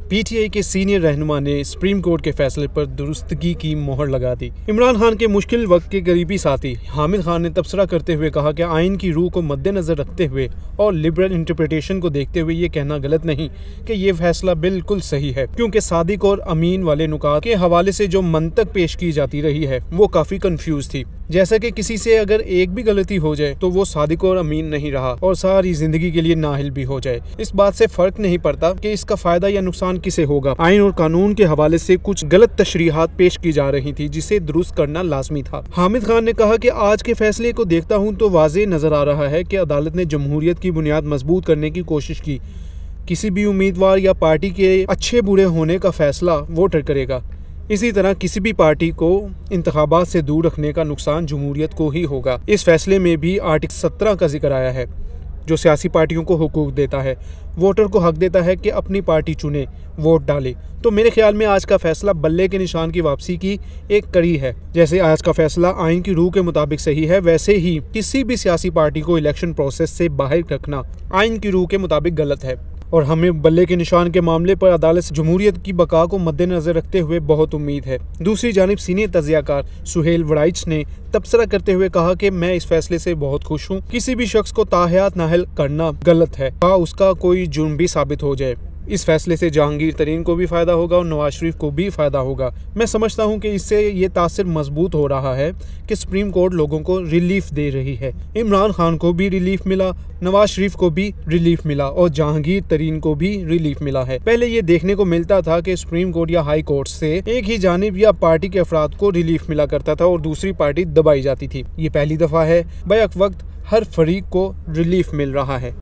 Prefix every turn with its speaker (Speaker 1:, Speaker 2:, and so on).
Speaker 1: PTI के senior रहनुमा ने सुप्रीम कोर्ट के फैसले पर दुरुस्तगी की मोहर लगा दी। इमरान खान के मुश्किल वक्त के करीबी साथी हामिद खान ने तबसरा करते हुए कहा कि आइन की रूह को मद्देनजर रखते हुए और लिबरल इंटरप्रिटेशन को देखते हुए ये कहना गलत नहीं कि ये फैसला बिल्कुल सही है, क्योंकि सादिक और अमीन वाले नुकात के हवाले से जो मंतक पेश की जाती रही है वो काफी कंफ्यूज थी। जैसा कि किसी से अगर एक भी गलती हो जाए तो वो सादिक और अमीन नहीं रहा और सारी जिंदगी के लिए नाहिल भी हो जाए। इस बात से फर्क नहीं पड़ता कि इसका फायदा या नुकसान किसे होगा। आइन और कानून के हवाले से कुछ गलत तशरीहात पेश की जा रही थी जिसे दुरुस्त करना लाजमी था। हामिद खान ने कहा कि आज के फैसले को देखता हूँ तो वाज़ेह नजर आ रहा है कि अदालत ने जमहूरियत की बुनियाद मजबूत करने की कोशिश की। किसी भी उम्मीदवार या पार्टी के अच्छे बुरे होने का फैसला वोटर करेगा। इसी तरह किसी भी पार्टी को इंतखाबात से दूर रखने का नुकसान जमहूरियत को ही होगा। इस फैसले में भी आर्टिकल 17 का जिक्र आया है जो सियासी पार्टियों को हुकूक देता है, वोटर को हक देता है कि अपनी पार्टी चुने, वोट डाले। तो मेरे ख्याल में आज का फैसला बल्ले के निशान की वापसी की एक कड़ी है। जैसे आज का फैसला आइन की रूह के मुताबिक सही है, वैसे ही किसी भी सियासी पार्टी को इलेक्शन प्रोसेस से बाहर रखना आइन की रूह के मुताबिक गलत है। और हमें बल्ले के निशान के मामले पर अदालत से जमहूरियत की बका को मद्देनजर रखते हुए बहुत उम्मीद है। दूसरी जानिब सीनियर तज्जियाकार सुहेल वड़ाइच ने तबसरा करते हुए कहा कि मैं इस फैसले से बहुत खुश हूँ। किसी भी शख्स को ताहयात नाहल करना गलत है, उसका कोई जुर्म भी साबित हो जाए। इस फैसले से जहांगीर तरीन को भी फायदा होगा और नवाज शरीफ को भी फायदा होगा। मैं समझता हूं कि इससे ये तासिर मजबूत हो रहा है कि सुप्रीम कोर्ट लोगों को रिलीफ दे रही है। इमरान खान को भी रिलीफ मिला, नवाज शरीफ को भी रिलीफ मिला और जहांगीर तरीन को भी रिलीफ मिला है। पहले ये देखने को मिलता था कि सुप्रीम कोर्ट या हाई कोर्ट से एक ही जानिब या पार्टी के अफराद को रिलीफ मिला करता था और दूसरी पार्टी दबाई जाती थी। ये पहली दफा है बैक वक्त हर फरीक को रिलीफ मिल रहा है।